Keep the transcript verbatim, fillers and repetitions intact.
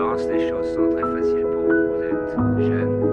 l'apparence, les choses sont très faciles pour vous. Vous êtes jeune,